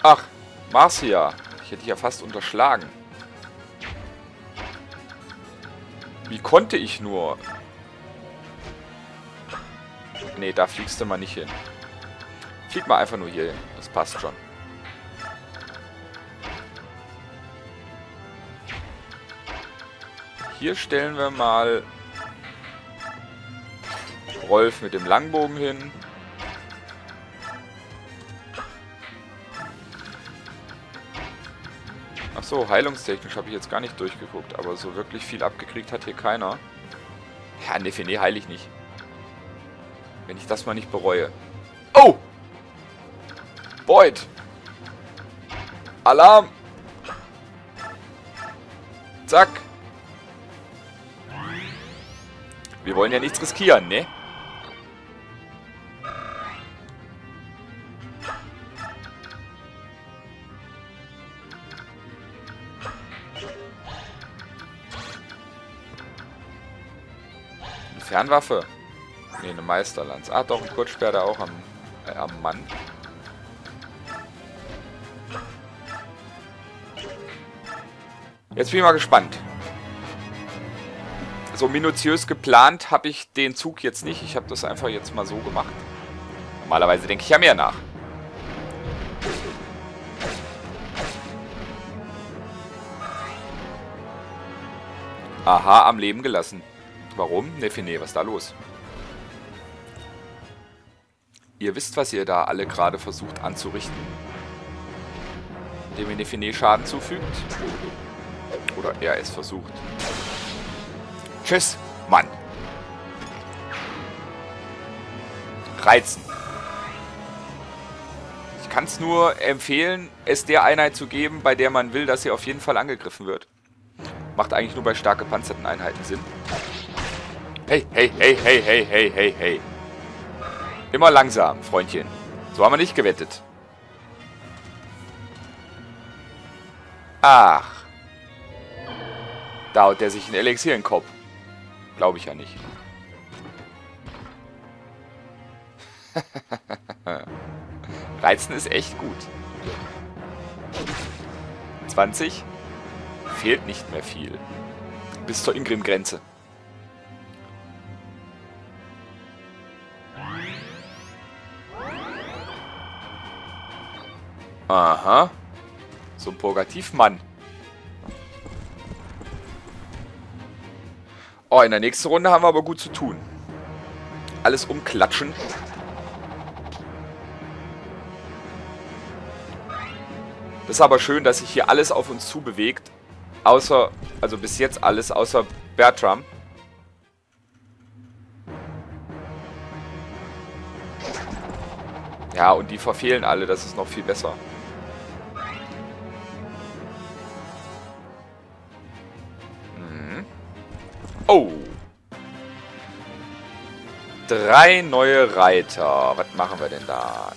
Ach, Marcia. Ich hätte dich ja fast unterschlagen. Wie konnte ich nur? Nee, da fliegst du mal nicht hin. Flieg mal einfach nur hier hin. Das passt schon. Hier stellen wir mal Rolf mit dem Langbogen hin. Achso, heilungstechnisch habe ich jetzt gar nicht durchgeguckt, aber so wirklich viel abgekriegt hat hier keiner. Ja, Nefene heile ich nicht. Wenn ich das mal nicht bereue. Oh! Boyd! Alarm! Zack! Wir wollen ja nichts riskieren, ne? Eine Fernwaffe? Ne, eine Meisterlanze. Ah, doch, ein Kurzspeer da auch am Mann. Jetzt bin ich mal gespannt. So minutiös geplant habe ich den Zug jetzt nicht. Ich habe das einfach jetzt mal so gemacht. Normalerweise denke ich ja mehr nach. Aha, am Leben gelassen. Warum? Nefene, was ist da los? Ihr wisst, was ihr da alle gerade versucht anzurichten. Indem ihr Nefene Schaden zufügt. Oder er es versucht. Tschüss, Mann. Reizen. Ich kann es nur empfehlen, es der Einheit zu geben, bei der man will, dass sie auf jeden Fall angegriffen wird. Macht eigentlich nur bei stark gepanzerten Einheiten Sinn. Hey, hey, hey, hey, hey, hey, hey, hey. Immer langsam, Freundchen. So haben wir nicht gewettet. Ach. Da haut der sich ein Elixier in den Kopf. Glaube ich ja nicht. Reizen ist echt gut. 20. Fehlt nicht mehr viel. Bis zur Ingrim-Grenze. Aha. So ein Purgativmann. Oh, in der nächsten Runde haben wir aber gut zu tun. Alles umklatschen. Das ist aber schön, dass sich hier alles auf uns zubewegt. Außer, also bis jetzt alles, außer Bertram. Ja, und die verfehlen alle, das ist noch viel besser. Oh. 3 neue Reiter. Was machen wir denn da?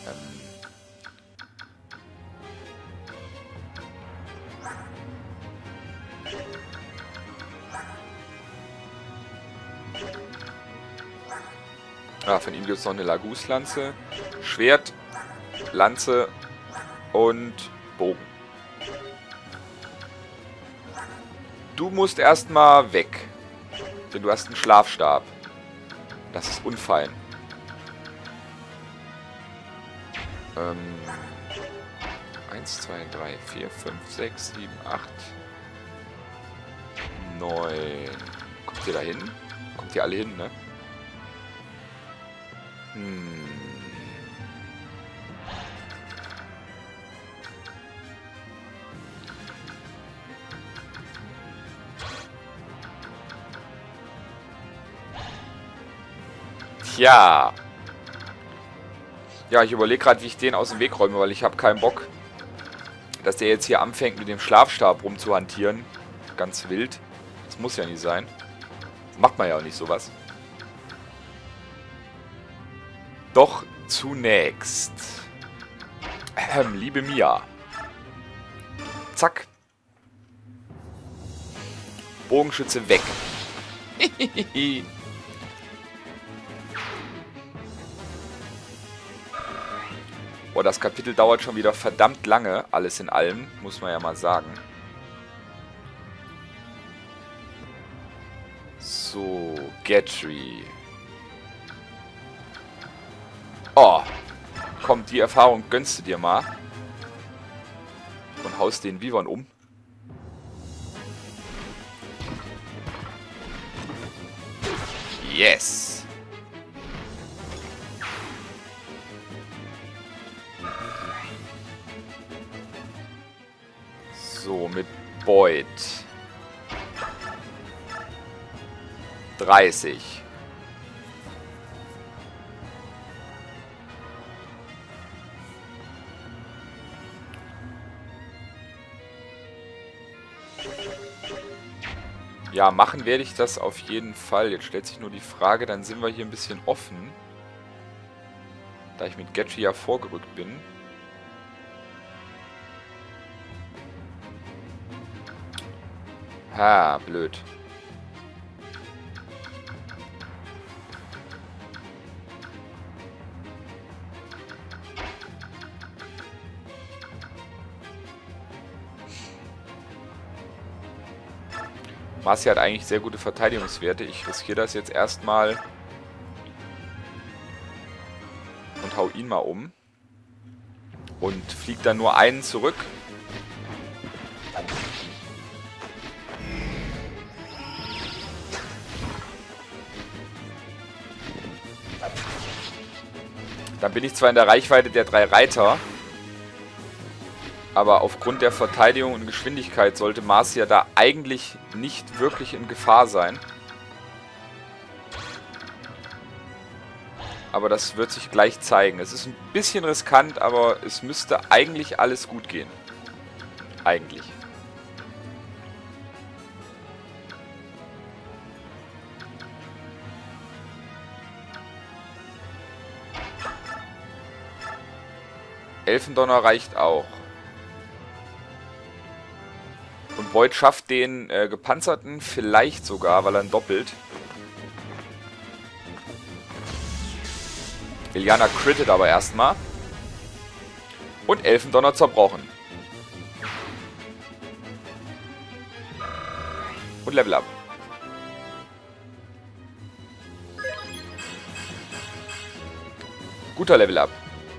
Von ihm gibt es noch eine Laguslanze. Schwert, Lanze und Bogen. Du musst erstmal weg. Denn du hast einen Schlafstab. Das ist unfein. 1, 2, 3, 4, 5, 6, 7, 8, 9. Kommt ihr da hin? Kommt ihr alle hin, ne? Tja. Ja, ich überlege gerade, wie ich den aus dem Weg räume, weil ich habe keinen Bock, dass der jetzt hier anfängt, mit dem Schlafstab rumzuhantieren. Ganz wild. Das muss ja nicht sein. Das macht man ja auch nicht sowas. Doch zunächst. Liebe Mia. Zack. Bogenschütze weg. Boah, das Kapitel dauert schon wieder verdammt lange, alles in allem, muss man ja mal sagen. So, Gatry. Oh, komm, die Erfahrung gönnst du dir mal. Und haust den Vivon um. Yes! So, mit Boyd. 30. Ja, machen werde ich das auf jeden Fall. Jetzt stellt sich nur die Frage, dann sind wir hier ein bisschen offen. Da ich mit Gatry ja vorgerückt bin. Ha, blöd. Marci hat eigentlich sehr gute Verteidigungswerte. Ich riskiere das jetzt erstmal und hau ihn mal um. Und fliege dann nur einen zurück. Dann bin ich zwar in der Reichweite der 3 Reiter, aber aufgrund der Verteidigung und Geschwindigkeit sollte Marci da eigentlich nicht wirklich in Gefahr sein. Aber das wird sich gleich zeigen. Es ist ein bisschen riskant, aber es müsste eigentlich alles gut gehen. Eigentlich. Elfendonner reicht auch. Und Boyd schafft den gepanzerten vielleicht sogar, weil er ihn doppelt. Iliana crittet aber erstmal. Und Elfendonner zerbrochen. Und Level Up. Guter Level Up.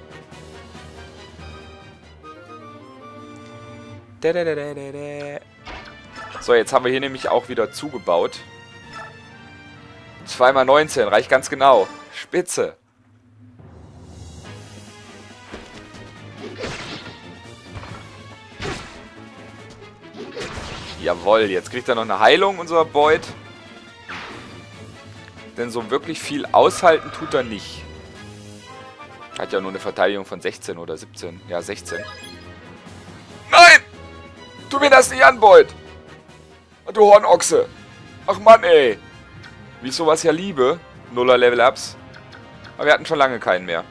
So, jetzt haben wir hier nämlich auch wieder zugebaut. 2x19, reicht ganz genau. Spitze. Jawohl, jetzt kriegt er noch eine Heilung, unser Boyd. Denn so wirklich viel aushalten tut er nicht. Hat ja nur eine Verteidigung von 16 oder 17. Ja, 16. Nein! Tu mir das nicht an, Boyd! Du Hornochse! Ach Mann, ey! Wie ich sowas ja liebe. Nuller Level-Ups. Aber wir hatten schon lange keinen mehr.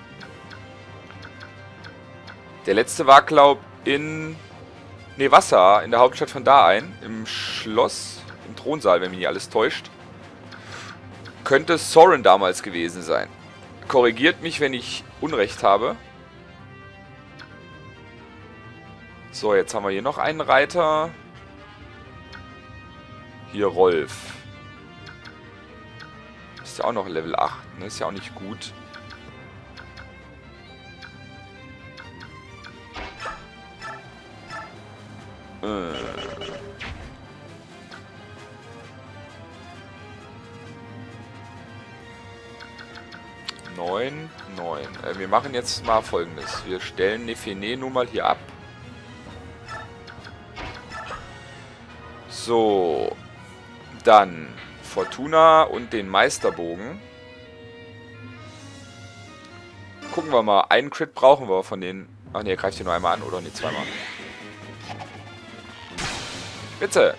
Der letzte war, glaub in... Ne, Wasser. In der Hauptstadt von Daein. Im Schloss. Im Thronsaal, wenn mich nicht alles täuscht. Könnte Soren damals gewesen sein. Korrigiert mich, wenn ich Unrecht habe. So, jetzt haben wir hier noch einen Reiter. Hier Rolf. Ist ja auch noch Level 8, ne? Ist ja auch nicht gut. Neun. Wir machen jetzt mal Folgendes. Wir stellen Nefene nun mal hier ab. So. Dann Fortuna und den Meisterbogen. Gucken wir mal. Einen Crit brauchen wir von den... Ach ne, er greift hier nur einmal an, oder? Ne, zweimal. Bitte.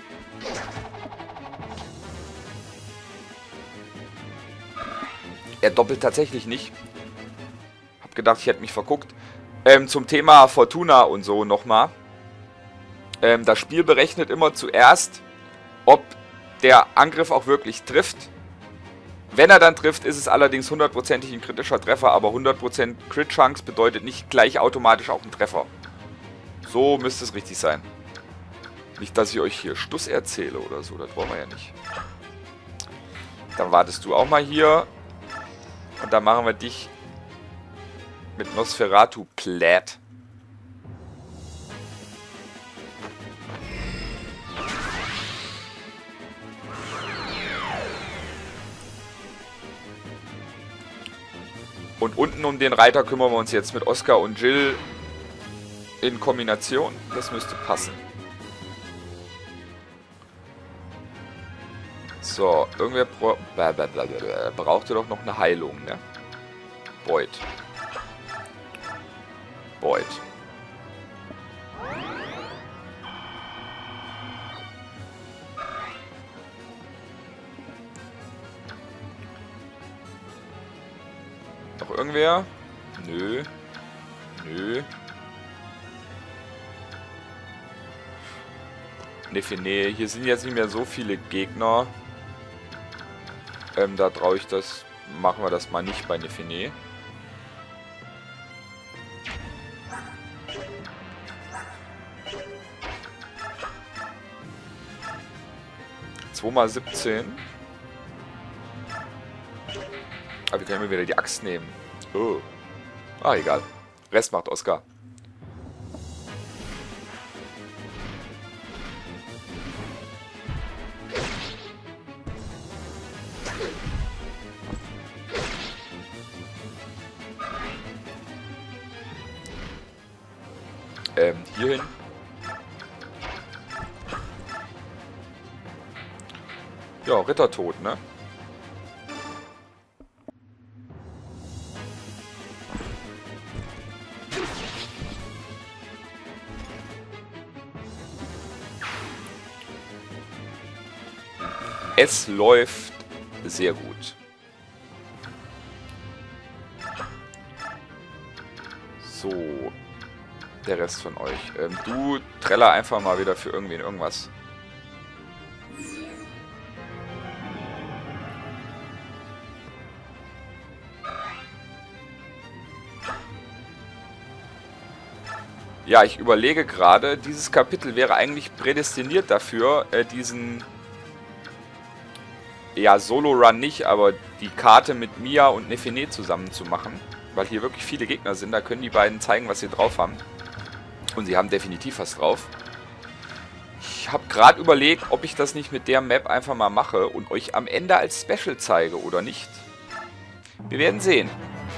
Er doppelt tatsächlich nicht. Hab gedacht, ich hätte mich verguckt. Zum Thema Fortuna und so nochmal. Das Spiel berechnet immer zuerst, ob der Angriff auch wirklich trifft. Wenn er dann trifft, ist es allerdings 100%ig ein kritischer Treffer, aber 100% Crit Chance bedeutet nicht gleich automatisch auch ein Treffer. So müsste es richtig sein. Nicht, dass ich euch hier Stuss erzähle oder so, das wollen wir ja nicht. Dann wartest du auch mal hier. Und dann machen wir dich mit Nosferatu platt. Und unten um den Reiter kümmern wir uns jetzt mit Oscar und Jill in Kombination. Das müsste passen. So, irgendwer brauchte doch noch eine Heilung, ne? Boyd. Boyd. Noch irgendwer? Nö. Nö. Nee, hier sind jetzt nicht mehr so viele Gegner. Da traue ich das. Machen wir das mal nicht bei Nefene. Mal 17. Aber wir können mir wieder die Axt nehmen. Oh. Ah, egal. Rest macht Oscar. Hierhin. Ja, Ritter tot, ne? Es läuft sehr gut. So. Der Rest von euch. Du treller einfach mal wieder für irgendwen irgendwas. Ja, ich überlege gerade, dieses Kapitel wäre eigentlich prädestiniert dafür, diesen... Ja, Solo-Run nicht, aber die Karte mit Mia und Nefene zusammen zu machen. Weil hier wirklich viele Gegner sind, da können die beiden zeigen, was sie drauf haben. Und sie haben definitiv was drauf. Ich habe gerade überlegt, ob ich das nicht mit der Map einfach mal mache und euch am Ende als Special zeige oder nicht. Wir werden sehen.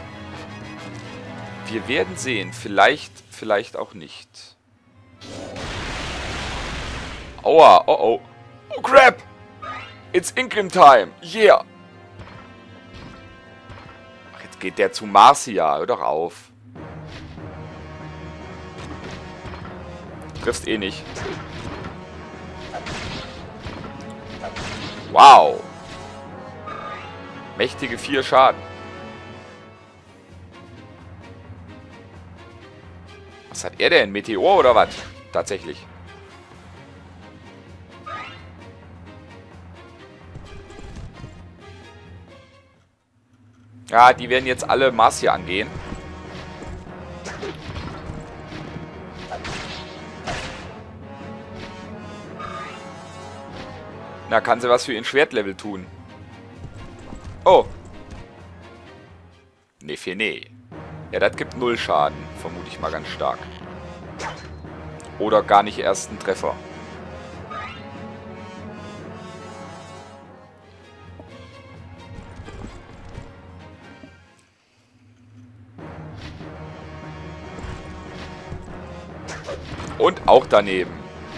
Wir werden sehen. Vielleicht auch nicht. Aua, oh oh. Oh crap! It's Ingrim time! Yeah! Ach, jetzt geht der zu Marcia. Hör doch auf. Triffst eh nicht. Wow. Mächtige 4 Schaden. Was hat er denn? Meteor oder was? Tatsächlich. Ja, die werden jetzt alle Marcia angehen. Na, kann sie was für ihren Schwertlevel tun. Oh. Nefene. Ja, das gibt 0 Schaden. Vermute ich mal ganz stark. Oder gar nicht erst einen Treffer. Und auch daneben.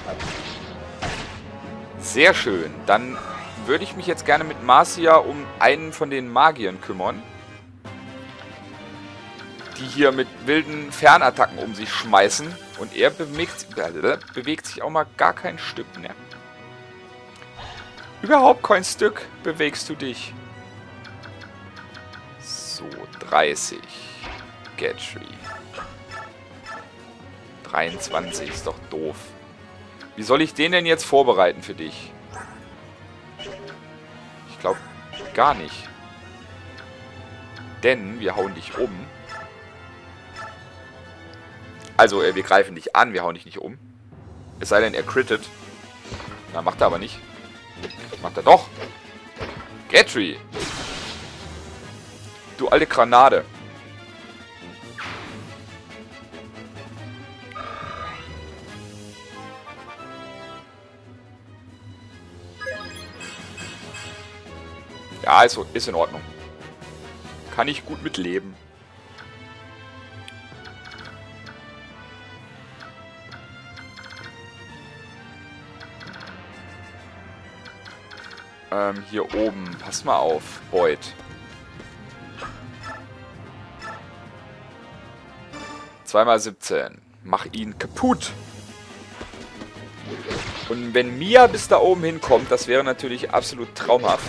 Sehr schön. Dann würde ich mich jetzt gerne mit Marcia um einen von den Magiern kümmern. Die hier mit wilden Fernattacken um sich schmeißen. Und er bewegt sich auch mal gar kein Stück, ne? Überhaupt kein Stück bewegst du dich. So, 30. Gatry. 23 ist doch doof. Wie soll ich den denn jetzt vorbereiten für dich? Ich glaube, gar nicht. Denn wir hauen dich um. Also, wir greifen dich an, wir hauen dich nicht um. Es sei denn, er crittet. Na, macht er aber nicht. Macht er doch. Gatry. Du alte Granate. Ja, ist in Ordnung. Kann ich gut mitleben. Hier oben. Pass mal auf, Boyd. Zweimal 17. Mach ihn kaputt. Und wenn Mia bis da oben hinkommt, das wäre natürlich absolut traumhaft.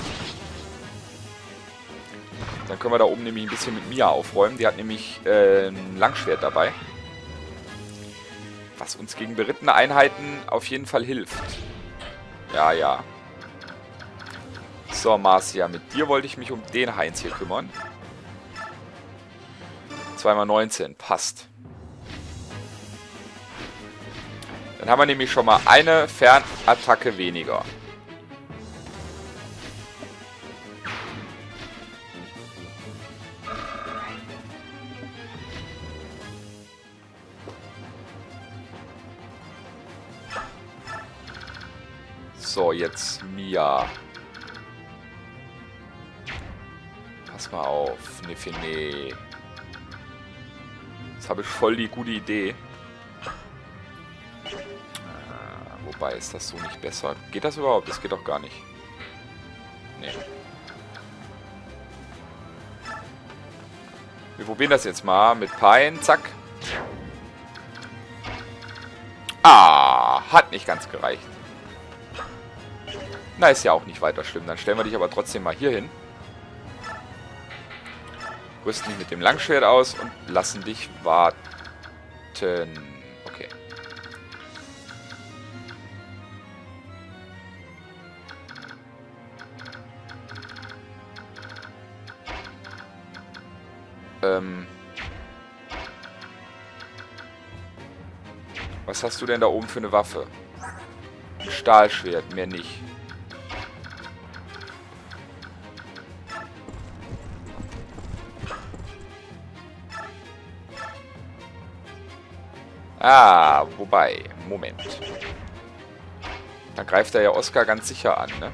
Dann können wir da oben nämlich ein bisschen mit Mia aufräumen. Die hat nämlich ein Langschwert dabei. Was uns gegen berittene Einheiten auf jeden Fall hilft. Ja, ja. So, Marcia, mit dir wollte ich mich um den Heinz hier kümmern. 2x19, passt. Dann haben wir nämlich schon mal eine Fernattacke weniger. So, jetzt Mia. Pass mal auf, Nefene. Jetzt habe ich voll die gute Idee. Wobei, ist das so nicht besser? Geht das überhaupt? Das geht doch gar nicht. Nee. Wir probieren das jetzt mal mit Pine. Zack. Ah, hat nicht ganz gereicht. Na, ist ja auch nicht weiter schlimm. Dann stellen wir dich aber trotzdem mal hier hin. Rüsten dich mit dem Langschwert aus und lassen dich warten. Okay. Was hast du denn da oben für eine Waffe? Ein Stahlschwert, mehr nicht. Ah, wobei, Moment. Da greift er ja Oscar ganz sicher an, ne?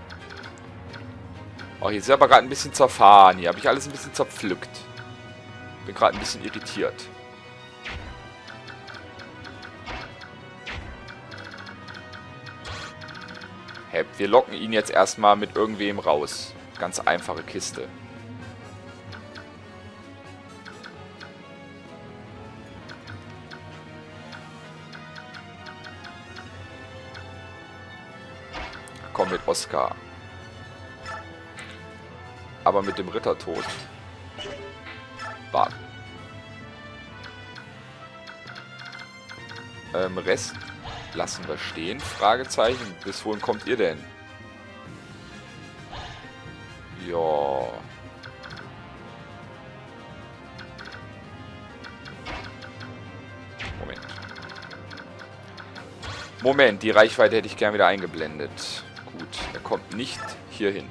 Oh, hier ist er aber gerade ein bisschen zerfahren. Hier habe ich alles ein bisschen zerpflückt. Bin gerade ein bisschen irritiert. Hey, wir locken ihn jetzt erstmal mit irgendwem raus. Ganz einfache Kiste. Komm mit Oscar. Aber mit dem Rittertod. Warten. Rest lassen wir stehen. Fragezeichen. Bis wohin kommt ihr denn? Ja. Moment, die Reichweite hätte ich gern wieder eingeblendet. Gut, er kommt nicht hier hin.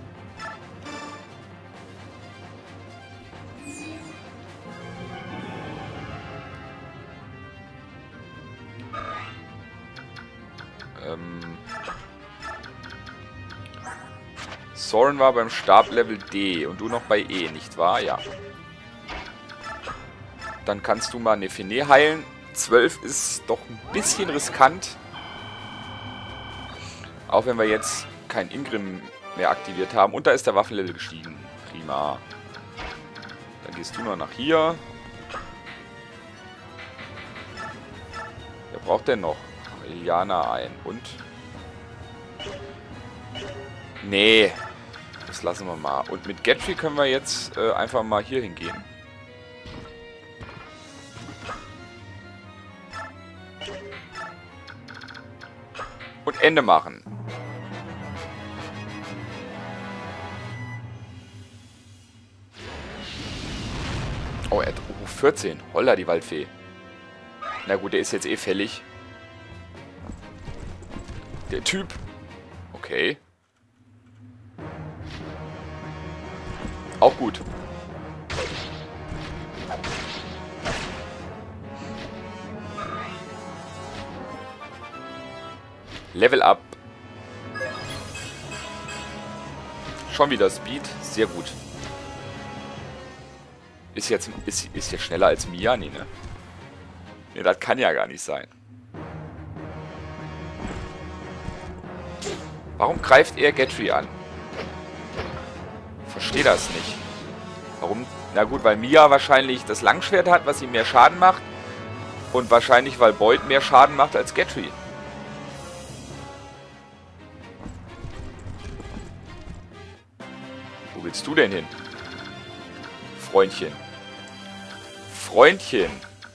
Soren war beim Stablevel D und du noch bei E, nicht wahr? Ja. Dann kannst du mal Nefene heilen. 12 ist doch ein bisschen riskant. Auch wenn wir jetzt kein Ingrim mehr aktiviert haben. Und da ist der Waffenlevel gestiegen. Prima. Dann gehst du noch nach hier. Wer braucht denn noch? Iliana ein. Und? Nee. Das lassen wir mal. Und mit Gatry können wir jetzt einfach mal hier hingehen. Und Ende machen. 14. Holla, die Waldfee. Na gut, der ist jetzt eh fällig. Der Typ. Okay. Auch gut. Level up. Schon wieder Speed. Sehr gut. Ist jetzt schneller als Mia? Nee, ne? Ne, das kann ja gar nicht sein. Warum greift er Gatry an? Verstehe das nicht. Warum? Na gut, weil Mia wahrscheinlich das Langschwert hat, was ihm mehr Schaden macht. Und wahrscheinlich, weil Boyd mehr Schaden macht als Gatry. Wo willst du denn hin? Freundchen. Freundchen.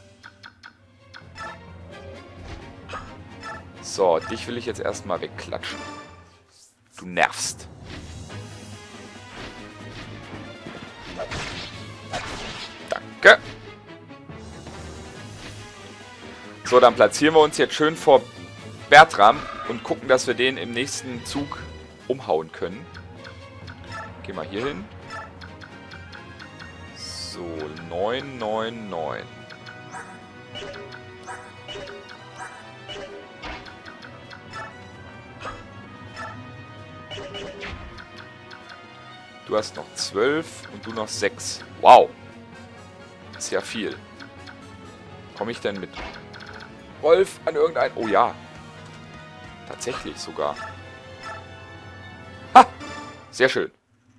So, dich will ich jetzt erstmal wegklatschen. Du nervst. Danke. So, dann platzieren wir uns jetzt schön vor Bertram und gucken, dass wir den im nächsten Zug umhauen können. Geh mal hier hin. So, 999. Du hast noch 12 und du noch 6. Wow. Das ist ja viel. Komme ich denn mit Wolf an irgendein... Oh ja. Tatsächlich sogar. Ha! Sehr schön.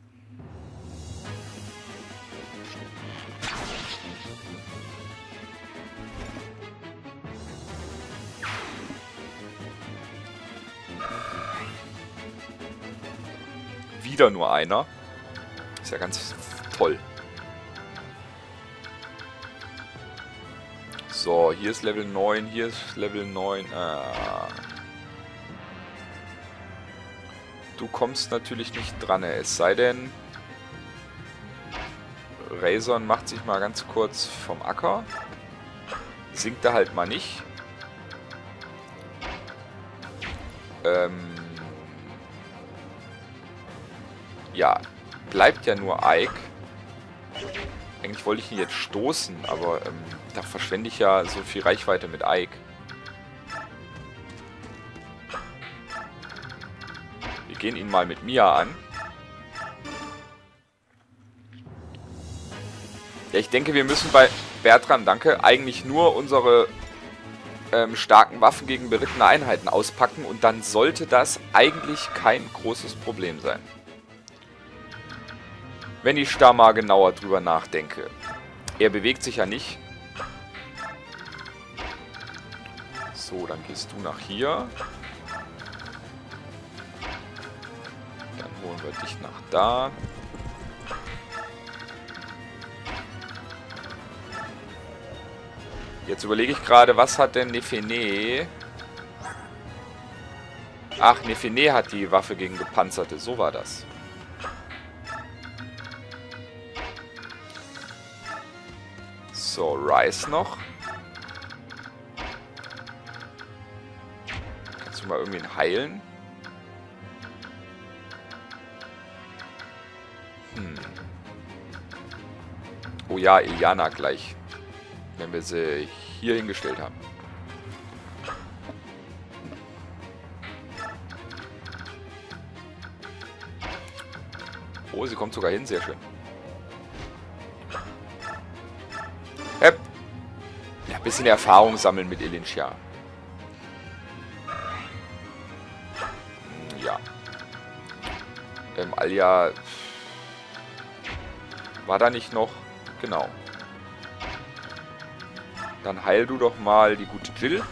Wieder nur einer. Ist ja ganz toll. So, hier ist Level 9, hier ist Level 9. Du kommst natürlich nicht dran, es sei denn, Razorn macht sich mal ganz kurz vom Acker. Sinkt er halt mal nicht. Ja, bleibt ja nur Ike. Eigentlich wollte ich ihn jetzt stoßen, aber da verschwende ich ja so viel Reichweite mit Ike. Wir gehen ihn mal mit Mia an. Ja, ich denke, wir müssen bei Bertram, danke, eigentlich nur unsere starken Waffen gegen berittene Einheiten auspacken und dann sollte das eigentlich kein großes Problem sein. Wenn ich da mal genauer drüber nachdenke. Er bewegt sich ja nicht. So, dann gehst du nach hier. Dann holen wir dich nach da. Jetzt überlege ich gerade, was hat denn Nefene? Ach, Nefene hat die Waffe gegen Gepanzerte. So war das. So, Rice noch. Kannst du mal irgendwen heilen? Oh ja, Iliana gleich. Wenn wir sie hier hingestellt haben. Oh, sie kommt sogar hin. Sehr schön. Ja, ein bisschen Erfahrung sammeln mit Elintia. Ja. Alia... War da nicht noch? Genau. Dann heil du doch mal die gute Jill.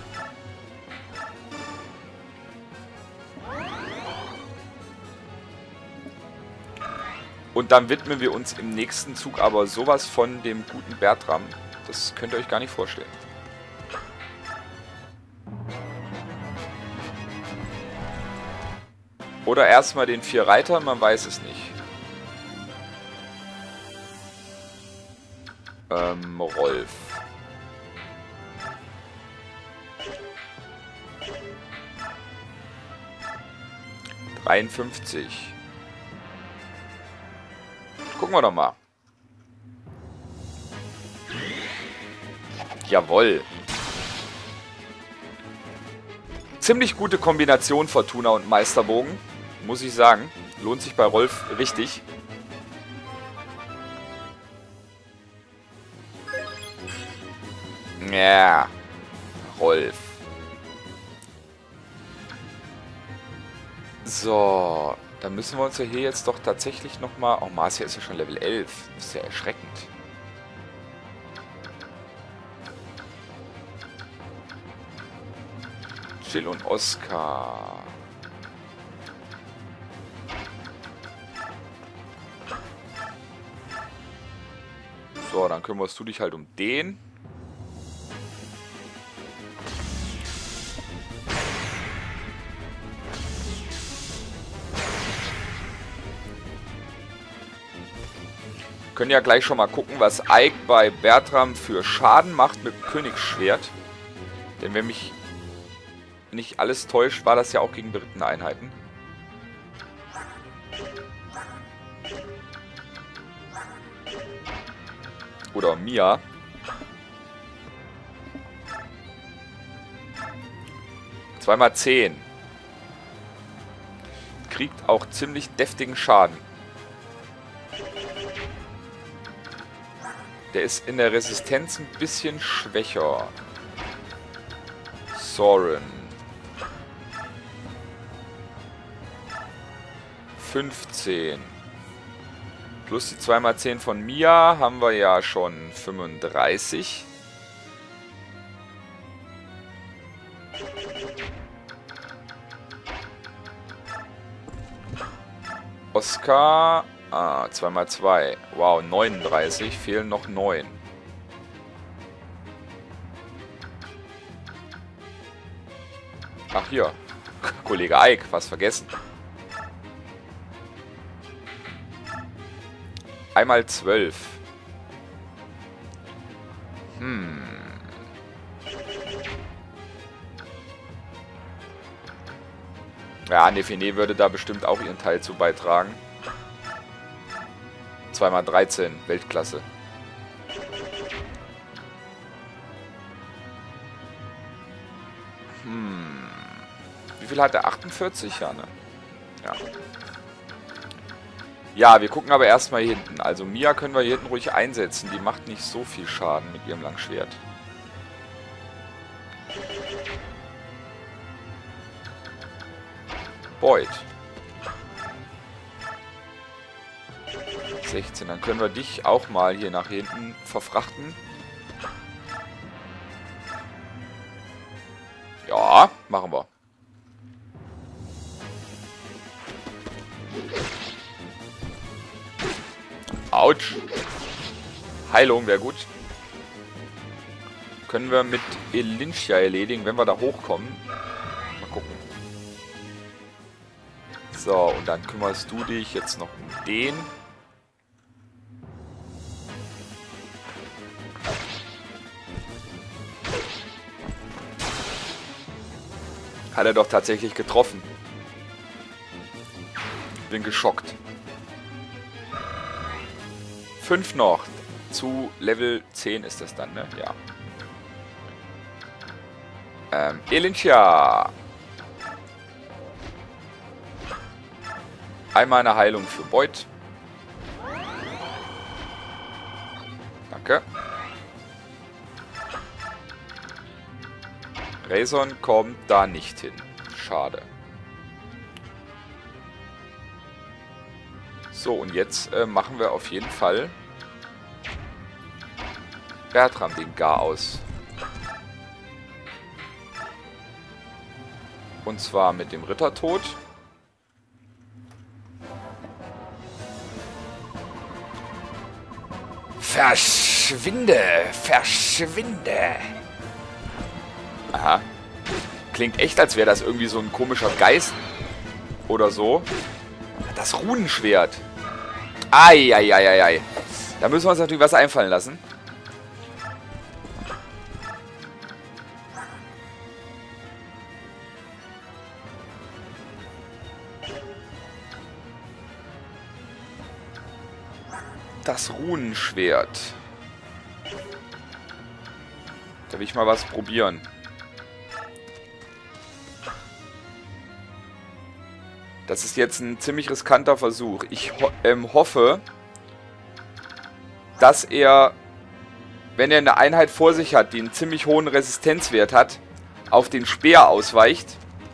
Und dann widmen wir uns im nächsten Zug aber sowas von dem guten Bertram. Das könnt ihr euch gar nicht vorstellen. Oder erstmal den 4 Reiter, man weiß es nicht. Rolf. $53. Gucken wir doch mal. Jawohl. Ziemlich gute Kombination Fortuna und Meisterbogen, muss ich sagen. Lohnt sich bei Rolf richtig. Ja, Rolf. So, dann müssen wir uns ja hier jetzt doch tatsächlich nochmal... Oh, Marcia ist ja schon Level 11. Das ist ja erschreckend. Jill und Oscar. So, dann kümmerst du dich halt um den. Können ja gleich schon mal gucken, was Ike bei Bertram für Schaden macht mit dem Königsschwert. Denn wenn mich nicht alles täuscht, war das ja auch gegen berittene Einheiten. Oder Mia. Zweimal 10. Kriegt auch ziemlich deftigen Schaden. Der ist in der Resistenz ein bisschen schwächer. Soren. 15. Plus die 2x10 von Mia haben wir ja schon 35. Oscar. 2x2. Wow, 39. Fehlen noch 9. Ach hier. Kollege Ike, was vergessen. Einmal 12. Ja, Nefene würde da bestimmt auch ihren Teil zu beitragen. 2x13, Weltklasse. Wie viel hat er? 48, ja, ne? Ja. Ja, wir gucken aber erstmal hier hinten. Also Mia können wir hier hinten ruhig einsetzen. Die macht nicht so viel Schaden mit ihrem Langschwert. Boyd. 16. Dann können wir dich auch mal hier nach hinten verfrachten. Ja, machen wir. Autsch. Heilung wäre gut. Können wir mit Elintia erledigen, wenn wir da hochkommen. Mal gucken. So, und dann kümmerst du dich jetzt noch um den. Hat er doch tatsächlich getroffen. Bin geschockt. 5 noch. Zu Level 10 ist das dann, ne? Ja. Elintia. Einmal eine Heilung für Boyd. Danke. Rayson kommt da nicht hin. Schade. So, und jetzt machen wir auf jeden Fall Bertram den Gar aus. Und zwar mit dem Rittertod. Verschwinde! Verschwinde! Aha. Klingt echt, als wäre das irgendwie so ein komischer Geist oder so. Das Runenschwert. Eieieiei. Da müssen wir uns natürlich was einfallen lassen. Das Runenschwert. Da will ich mal was probieren. Das ist jetzt ein ziemlich riskanter Versuch. Ich hoffe, dass er, wenn er eine Einheit vor sich hat, die einen ziemlich hohen Resistenzwert hat, auf den Speer ausweicht.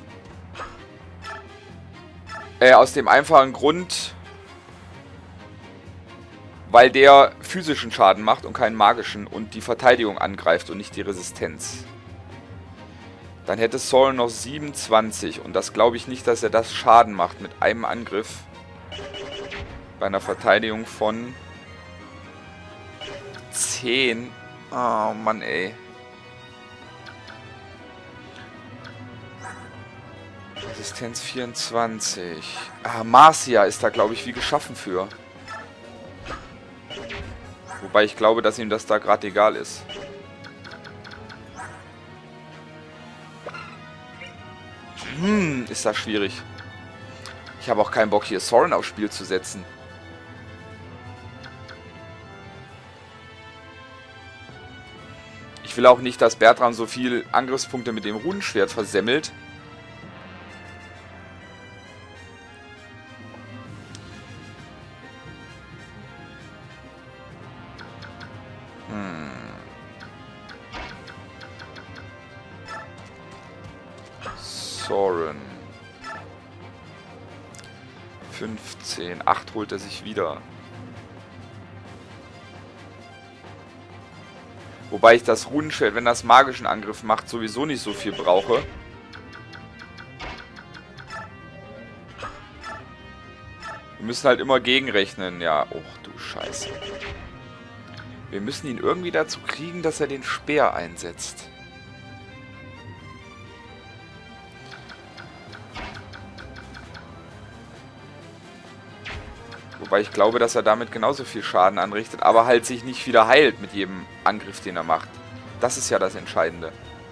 Aus dem einfachen Grund, weil der physischen Schaden macht und keinen magischen und die Verteidigung angreift und nicht die Resistenz. Dann hätte Soren noch 27 und das glaube ich nicht, dass er das Schaden macht mit einem Angriff. Bei einer Verteidigung von 10. Oh Mann, ey. Resistenz 24. Marcia ist da, glaube ich, wie geschaffen für. Wobei ich glaube, dass ihm das da gerade egal ist. Ist das schwierig. Ich habe auch keinen Bock, hier Soren aufs Spiel zu setzen. Ich will auch nicht, dass Bertram so viel Angriffspunkte mit dem Runenschwert versemmelt. Soren. 15. 8 holt er sich wieder. Wobei ich das Runenschwert, wenn das magischen Angriff macht, sowieso nicht so viel brauche. Wir müssen halt immer gegenrechnen. Ja, oh du Scheiße. Wir müssen ihn irgendwie dazu kriegen, dass er den Speer einsetzt. Wobei ich glaube, dass er damit genauso viel Schaden anrichtet, aber halt sich nicht wieder heilt mit jedem Angriff, den er macht. Das ist ja das Entscheidende.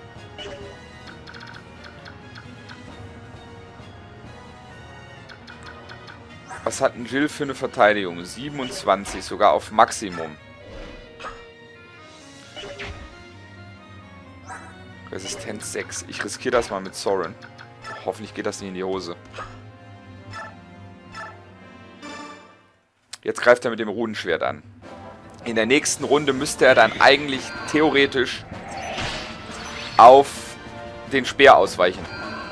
Was hat ein Jill für eine Verteidigung? 27, sogar auf Maximum. Resistenz 6. Ich riskiere das mal mit Soren. Hoffentlich geht das nicht in die Hose. Jetzt greift er mit dem Runenschwert an. In der nächsten Runde müsste er dann eigentlich theoretisch auf den Speer ausweichen.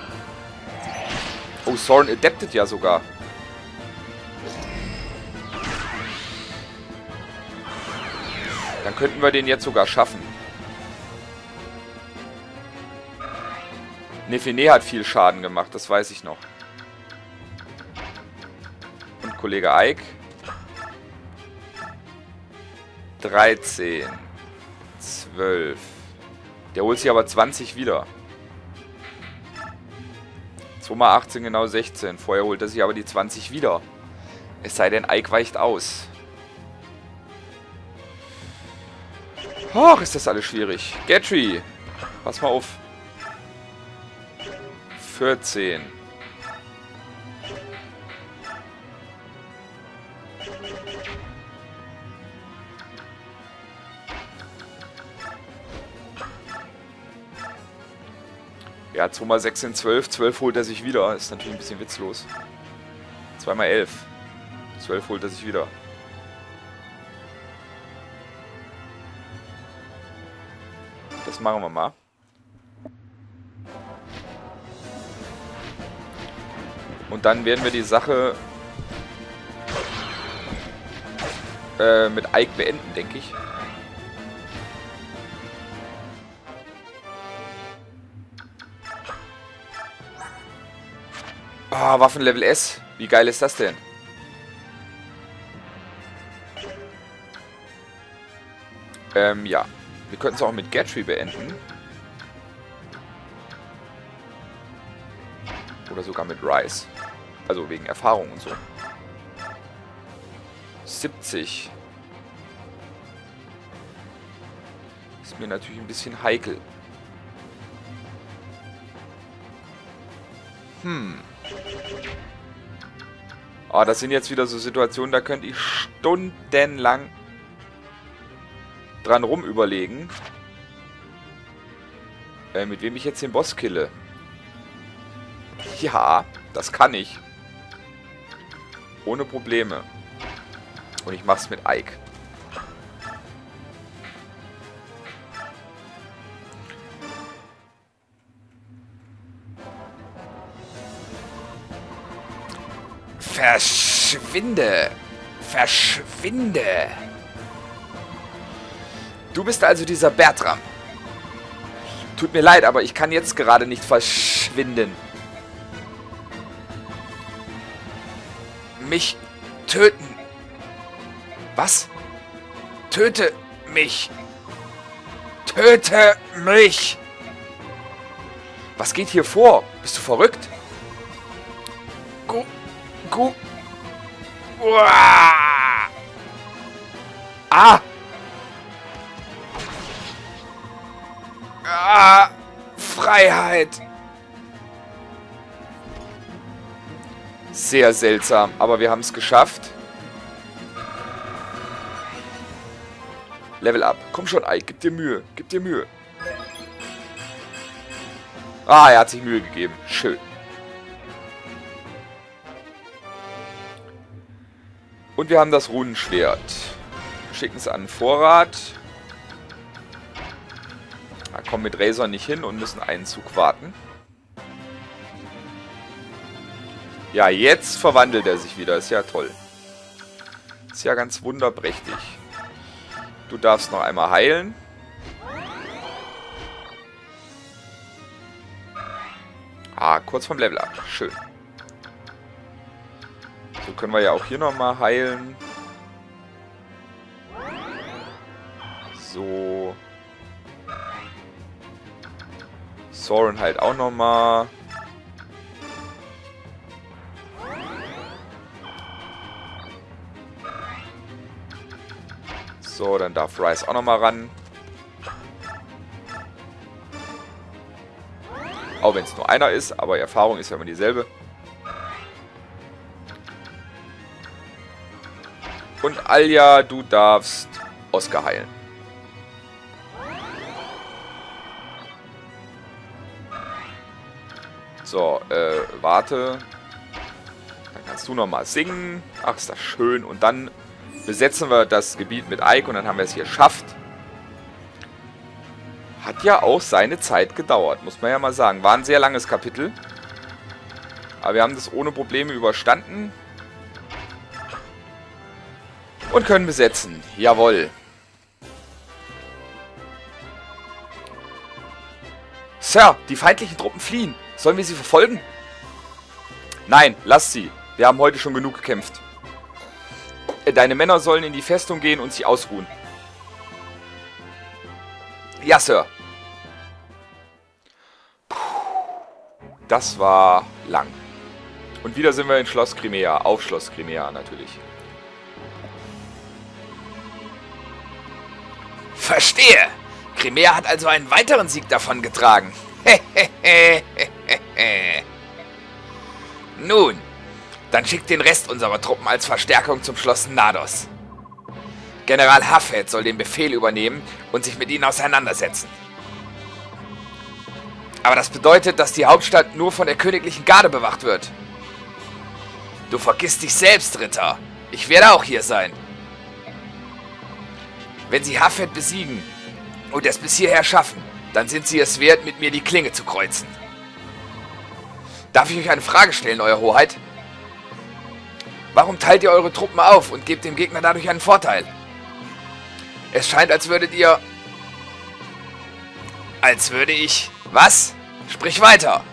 Oh, Soren adaptet ja sogar. Dann könnten wir den jetzt sogar schaffen. Nefene hat viel Schaden gemacht, das weiß ich noch. Und Kollege Ike. 13. 12. Der holt sich aber 20 wieder. 2 mal 18, genau 16. Vorher holt er sich aber die 20 wieder. Es sei denn, Ike weicht aus. Ach, ist das alles schwierig. Gatry. Pass mal auf. 14. Ja, 2 mal 6 sind 12. 12 holt er sich wieder. Ist natürlich ein bisschen witzlos. 2 mal 11. 12 holt er sich wieder. Das machen wir mal. Und dann werden wir die Sache mit Ike beenden, denke ich. Ah, Waffenlevel S. Wie geil ist das denn? Ja. Wir könnten es auch mit Gatry beenden. Oder sogar mit Rice. Also wegen Erfahrung und so. 70. Ist mir natürlich ein bisschen heikel. Oh, das sind jetzt wieder so Situationen, da könnte ich stundenlang dran rumüberlegen, mit wem ich jetzt den Boss kille. Ja, das kann ich. Ohne Probleme. Und ich mach's mit Ike. Verschwinde! Verschwinde! Du bist also dieser Bertram. Tut mir leid, aber ich kann jetzt gerade nicht verschwinden. Mich töten. Was? Töte mich. Töte mich. Was geht hier vor? Bist du verrückt? Uah. Ah! Ah! Freiheit! Sehr seltsam, aber wir haben es geschafft. Level up. Komm schon, Ike, gib dir Mühe. Gib dir Mühe. Ah, er hat sich Mühe gegeben. Schön. Und wir haben das Runenschwert. Schicken es an Vorrat. Da kommen mit Razor nicht hin und müssen einen Zug warten. Ja, jetzt verwandelt er sich wieder. Ist ja toll. Ist ja ganz wunderprächtig. Du darfst noch einmal heilen. Ah, kurz vom Level up. Schön. So können wir ja auch hier nochmal heilen. So. Soren halt auch nochmal. So, dann darf Rice auch nochmal ran. Auch wenn es nur einer ist, aber Erfahrung ist ja immer dieselbe. Und Alja, du darfst Oscar heilen. So, warte. Dann kannst du nochmal singen. Ach, ist das schön. Und dann besetzen wir das Gebiet mit Ike und dann haben wir es hier geschafft. Hat ja auch seine Zeit gedauert, muss man ja mal sagen. War ein sehr langes Kapitel. Aber wir haben das ohne Probleme überstanden. Und können besetzen. Jawohl. Sir, die feindlichen Truppen fliehen. Sollen wir sie verfolgen? Nein, lasst sie. Wir haben heute schon genug gekämpft. Deine Männer sollen in die Festung gehen und sich ausruhen. Ja, Sir. Puh, das war lang. Und wieder sind wir in Schloss Crimea. Auf Schloss Crimea natürlich. Verstehe. Crimea hat also einen weiteren Sieg davongetragen. Nun, dann schickt den Rest unserer Truppen als Verstärkung zum Schloss Nados. General Hafed soll den Befehl übernehmen und sich mit ihnen auseinandersetzen. Aber das bedeutet, dass die Hauptstadt nur von der königlichen Garde bewacht wird. Du vergisst dich selbst, Ritter. Ich werde auch hier sein. Wenn sie Hafed besiegen und es bis hierher schaffen, dann sind sie es wert, mit mir die Klinge zu kreuzen. Darf ich euch eine Frage stellen, Euer Hoheit? Warum teilt ihr eure Truppen auf und gebt dem Gegner dadurch einen Vorteil? Es scheint, als würdet ihr... Als würde ich... Was? Sprich weiter!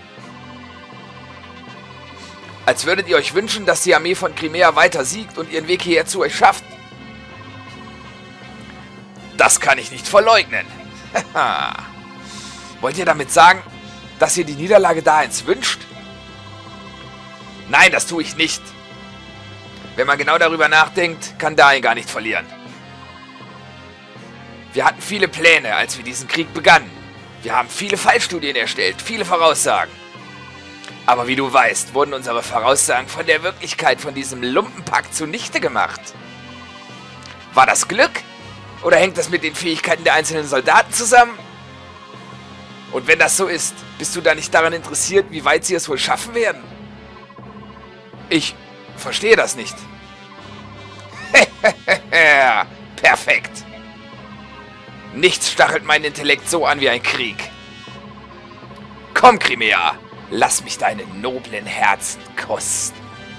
Als würdet ihr euch wünschen, dass die Armee von Crimea weiter siegt und ihren Weg hierher zu euch schafft? Das kann ich nicht verleugnen. Wollt ihr damit sagen, dass ihr die Niederlage Dains wünscht? Nein, das tue ich nicht. Wenn man genau darüber nachdenkt, kann Dain gar nicht verlieren. Wir hatten viele Pläne, als wir diesen Krieg begannen. Wir haben viele Fallstudien erstellt, viele Voraussagen. Aber wie du weißt, wurden unsere Voraussagen von der Wirklichkeit von diesem Lumpenpack zunichte gemacht. War das Glück? Oder hängt das mit den Fähigkeiten der einzelnen Soldaten zusammen? Und wenn das so ist, bist du da nicht daran interessiert, wie weit sie es wohl schaffen werden? Ich verstehe das nicht. Perfekt. Nichts stachelt meinen Intellekt so an wie ein Krieg. Komm, Crimea, lass mich deine noblen Herzen kosten.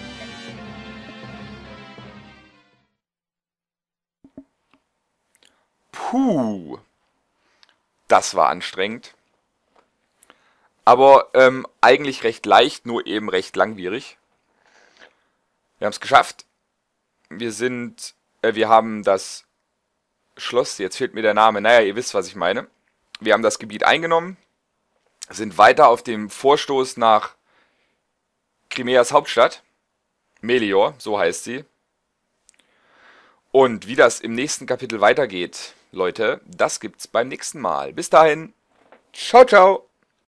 Puh. Das war anstrengend. Aber eigentlich recht leicht, nur eben recht langwierig. Wir haben es geschafft. Wir haben das Schloss, jetzt fehlt mir der Name, naja, ihr wisst, was ich meine. Wir haben das Gebiet eingenommen, sind weiter auf dem Vorstoß nach Crimeas Hauptstadt, Melior, so heißt sie. Und wie das im nächsten Kapitel weitergeht, Leute, das gibt's beim nächsten Mal. Bis dahin, ciao, ciao!